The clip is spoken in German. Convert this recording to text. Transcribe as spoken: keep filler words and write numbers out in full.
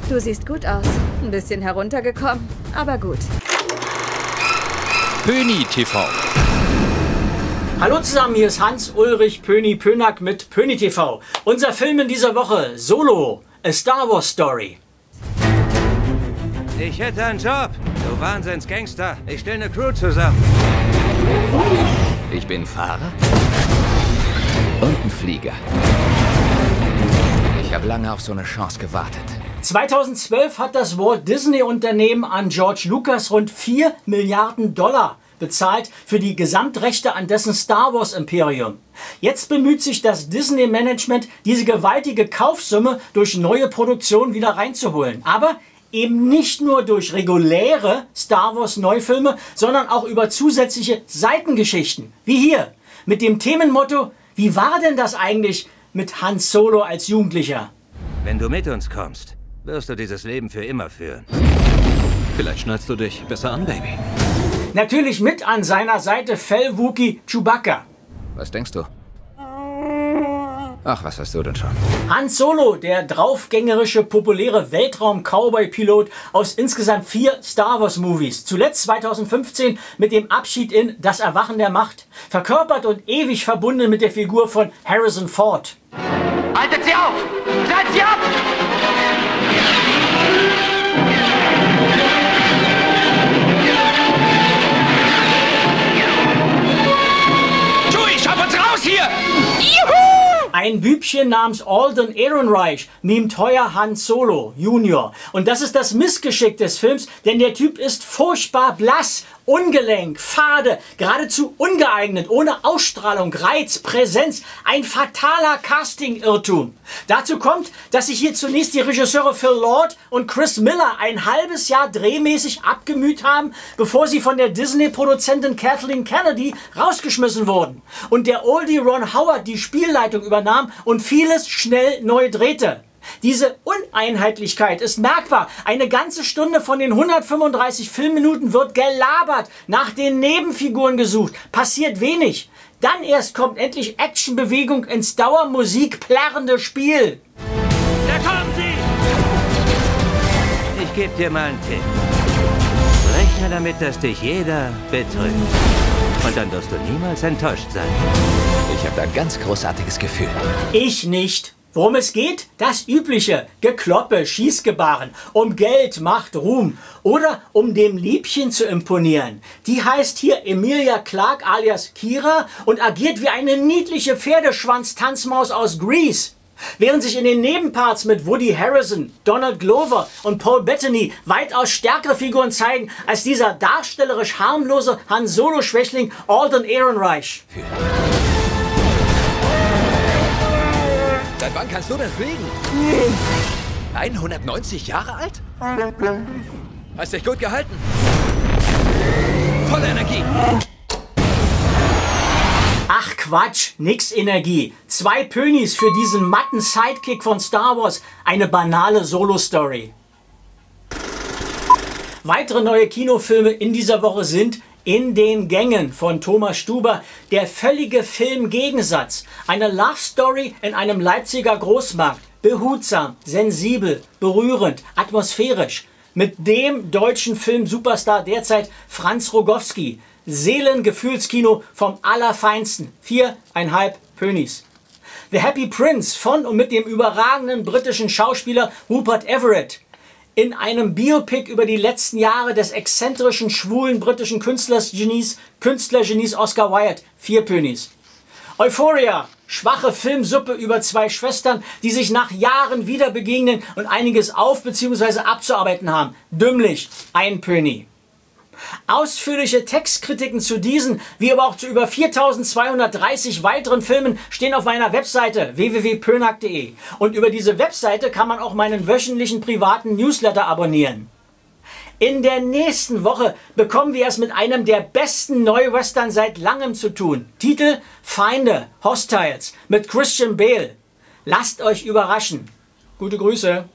Du siehst gut aus. Ein bisschen heruntergekommen, aber gut. Pöni T V. Hallo zusammen, hier ist Hans-Ulrich Pöni Pönack mit Pöni T V. Unser Film in dieser Woche, Solo, A Star Wars Story. Ich hätte einen Job. Du Wahnsinnsgangster. Ich stelle eine Crew zusammen. Ich bin Fahrer und ein Flieger. Ich habe lange auf so eine Chance gewartet. zweitausendzwölf hat das Walt Disney Unternehmen an George Lucas rund vier Milliarden Dollar bezahlt für die Gesamtrechte an dessen Star Wars Imperium. Jetzt bemüht sich das Disney Management, diese gewaltige Kaufsumme durch neue Produktionen wieder reinzuholen. Aber eben nicht nur durch reguläre Star Wars Neufilme, sondern auch über zusätzliche Seitengeschichten. Wie hier mit dem Themenmotto: Wie war denn das eigentlich mit Han Solo als Jugendlicher? Wenn du mit uns kommst, wirst du dieses Leben für immer führen. Vielleicht schnallst du dich besser an, Baby. Natürlich mit an seiner Seite Fell-Wookie Chewbacca. Was denkst du? Ach, was weißt du denn schon? Han Solo, der draufgängerische, populäre Weltraum-Cowboy-Pilot aus insgesamt vier Star Wars-Movies. Zuletzt zweitausendfünfzehn mit dem Abschied in Das Erwachen der Macht. Verkörpert und ewig verbunden mit der Figur von Harrison Ford. Haltet sie auf! Seid sie ab! Chewie, schaff uns raus hier! Juhu! Ein Bübchen namens Alden Ehrenreich mimt heuer Han Solo Junior. Und das ist das Missgeschick des Films, denn der Typ ist furchtbar blass, ungelenk, fade, geradezu ungeeignet, ohne Ausstrahlung, Reiz, Präsenz. Ein fataler Casting-Irrtum. Dazu kommt, dass sich hier zunächst die Regisseure Phil Lord und Chris Miller ein halbes Jahr drehmäßig abgemüht haben, bevor sie von der Disney-Produzentin Kathleen Kennedy rausgeschmissen wurden. Und der Oldie Ron Howard die Spielleitung übernahm und vieles schnell neu drehte. Diese Uneinheitlichkeit ist merkbar. Eine ganze Stunde von den hundertfünfunddreißig Filmminuten wird gelabert, nach den Nebenfiguren gesucht. Passiert wenig. Dann erst kommt endlich Actionbewegung ins Dauermusik plärrende Spiel. Da kommen sie! Ich gebe dir mal einen Tipp. Rechne damit, dass dich jeder betrügt. Und dann wirst du niemals enttäuscht sein. Ich habe da ein ganz großartiges Gefühl. Ich nicht. Worum es geht? Das Übliche. Gekloppe, Schießgebaren. Um Geld, Macht, Ruhm. Oder um dem Liebchen zu imponieren. Die heißt hier Emilia Clarke alias Kira und agiert wie eine niedliche Pferdeschwanz-Tanzmaus aus Grease. Während sich in den Nebenparts mit Woody Harrelson, Donald Glover und Paul Bettany weitaus stärkere Figuren zeigen als dieser darstellerisch harmlose Han Solo-Schwächling Alden Ehrenreich. Seit wann kannst du denn fliegen? hundertneunzig Jahre alt? Hast dich gut gehalten. Volle Energie. Ach Quatsch, nix Energie. Zwei Pönis für diesen matten Sidekick von Star Wars. Eine banale Solo-Story. Weitere neue Kinofilme in dieser Woche sind In den Gängen von Thomas Stuber, der völlige Filmgegensatz. Eine Love Story in einem Leipziger Großmarkt. Behutsam, sensibel, berührend, atmosphärisch. Mit dem deutschen Film-Superstar derzeit Franz Rogowski. Seelengefühlskino vom Allerfeinsten. Viereinhalb Pönis. The Happy Prince von und mit dem überragenden britischen Schauspieler Rupert Everett. In einem Biopic über die letzten Jahre des exzentrischen, schwulen britischen Künstlergenies, Künstlergenies Oscar Wilde. Vier Pönis. Euphoria. Schwache Filmsuppe über zwei Schwestern, die sich nach Jahren wieder begegnen und einiges auf- bzw. abzuarbeiten haben. Dümmlich. Ein Pöni. Ausführliche Textkritiken zu diesen, wie aber auch zu über viertausendzweihundertdreißig weiteren Filmen stehen auf meiner Webseite w w w punkt pönack punkt de. Und über diese Webseite kann man auch meinen wöchentlichen privaten Newsletter abonnieren. In der nächsten Woche bekommen wir es mit einem der besten Neuwestern seit langem zu tun. Titel: Feinde, Hostiles mit Christian Bale. Lasst euch überraschen. Gute Grüße.